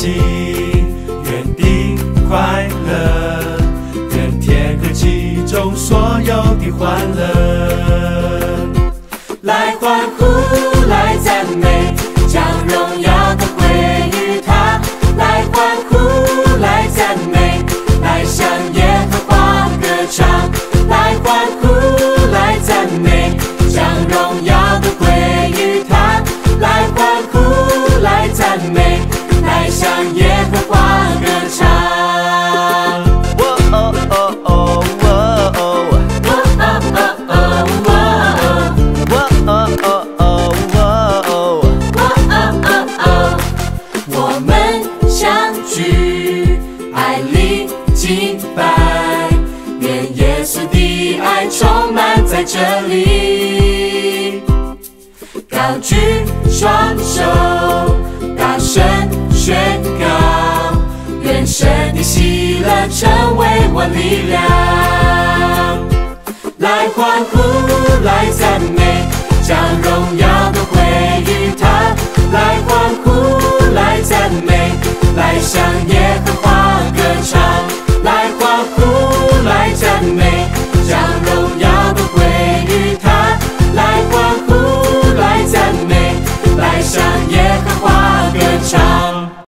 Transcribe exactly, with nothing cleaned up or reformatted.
喜，愿地快乐，愿天和其中所有的欢乐。来欢呼，来赞美，将荣耀都归于他。来欢呼，来赞美，来向耶和华歌唱。来欢呼，来赞美，将荣耀都归于他。来欢呼，来赞美，来向耶和华歌唱。哦哦哦哦哦哦我们相聚，爱里敬拜，愿耶稣的爱充满在这里。高举双手，大声宣告，愿神的喜乐成为我力量。来欢呼，来赞美，将荣耀都归于他。来欢呼，来赞美，